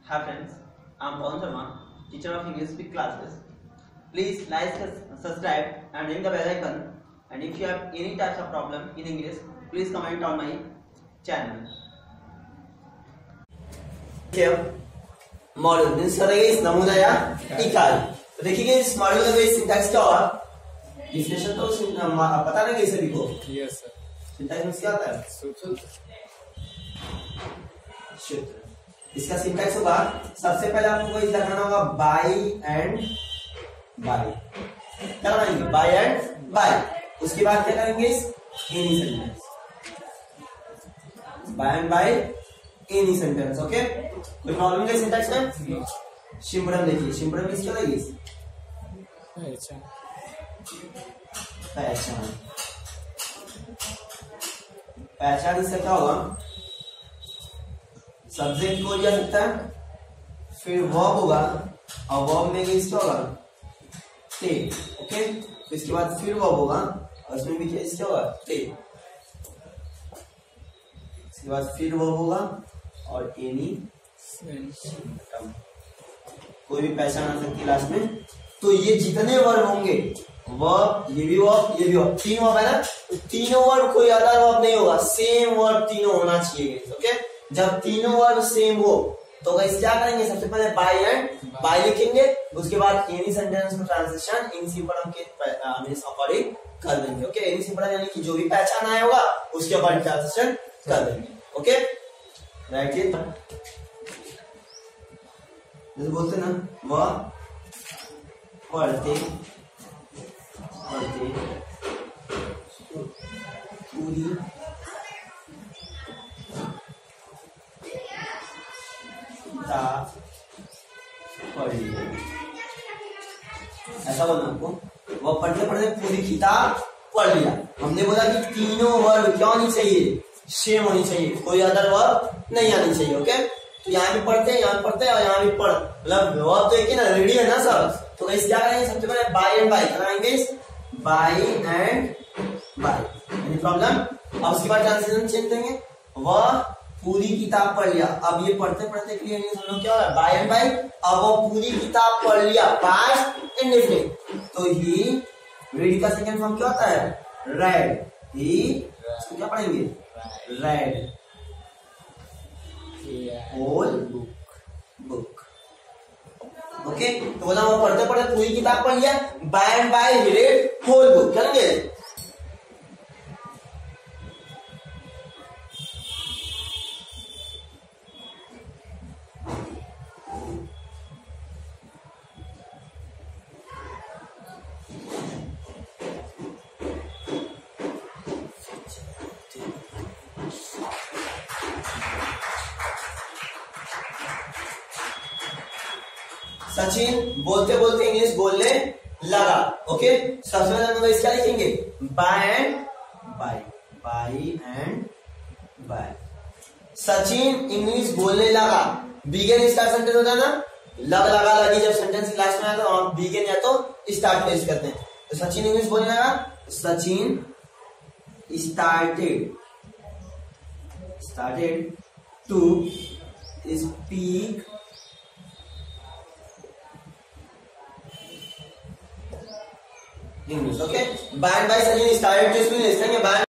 Hi friends, I'm Pawan Sharma, teacher of English Speak classes. Please like, subscribe and ring the bell icon. And if you have any types of problem in English, please comment on my channel. Module means क्या रहेगा इस नमूना या इकाई। तो देखिए इस module का बेस सिंटैक्स क्या होगा, डिफिनेशन तो पता नहीं कैसे लिखो। Yes sir. सिंटैक्स में क्या आता है? सूत्र। इसका सिंटैक्स होगा, सबसे पहले आपको कोई लगाना होगा बाई एंड बाई। क्या लगाएंगे? By and by. उसके बाद क्या करेंगे? Any sentence, by and by any sentence. Okay, कोई प्रॉब्लम नहीं सिंटैक्स में? शिम्बरम देखिए, शिम्बरम मींस क्या लगेगी? पहचान। पहचान। पहचान इससे क्या होगा? सब्जेक्ट को लिया सकता है, फिर वर्ब होगा और वर्ब में क्या होगा? टेक। ओके, तो इसके बाद फिर वर्ब होगा और इसमें भी क्या होगा? टेक। इसके बाद फिर वर्ब होगा और एनी सिम्पटम। कोई भी पहचान आ सकती है लास्ट में। तो ये जितने वर्ब होंगे, वर्ब, ये भी वर्ब, ये भी वर्ब, तीन वर्ब है ना, तो तीनों वर्ब कोई अदर वर्ब नहीं होगा, सेम वर्ब तीनों होना चाहिए। ओके, जब तीनों वर्ब सेम हो तो गाइस क्या करेंगे? सबसे पहले बाय एंड बाय लिखेंगे, उसके बाद एनी सेंटेंस को ट्रांसलेशन इन सिंपल के अकॉर्डिंग कर देंगे। ओके, एनी सिंपल यानी कि जो भी पहचान आया होगा उसके अकॉर्डिंग ट्रांसलेशन कर देंगे। Okay, right it. जैसे बोलते ना, वह पढ़ते पढ़ते पूरी किताब पढ़ ली। ऐसा बोलना आपको, वह पढ़ते पढ़ते पूरी किताब पढ़ लिया। हमने बोला कि तीनों वर्ब क्या होनी चाहिए? सेम होनी चाहिए, कोई अदर वर्ब नहीं आनी चाहिए। ओके, तो यहाँ भी पढ़ते हैं, यहाँ पढ़ते हैं और यहाँ भी पढ़, मतलब वर्ब तो एक ही ना, रेडी है ना सब। तो गाइस क्या करेंगे? सबसे पहले बाय एंड बाय कराएंगे, by and by. Any problem? अब उसके बाद ट्रांसलेशन चेंज देंगे, वह पूरी किताब पढ़ लिया। अब ये पढ़ते पढ़ते के लिए हम लोग क्या हो रहा है? By and by. अब वो पूरी किताब पढ़ लिया, पास्ट इंडेफिनिट। तो ही रीड का सेकंड फॉर्म क्या होता है? रेड। ही इसको क्या पढ़ेंगे? Red whole book. ओके, तो बोला वो पढ़ते पढ़ते पूरी किताब पढ़ लिया, बाय एंड बाय ही रेड होल बुक। करेंगे? सचिन बोलते बोलते इंग्लिश बोलने लगा। ओके, सबसे पहले हम क्या लिखेंगे? By and by, by and by. Sachin English बोलने लगा। बिगिन स्टार्ट सेंटेंस होता है ना, लग लगा लगी, जब सेंटेंस लास्ट में आता है तो बिगिन या तो स्टार्ट पेश करते हैं। तो सचिन इंग्लिश बोलने लगा, Sachin started to speak English. Okay, by and by सचिन started to speak English।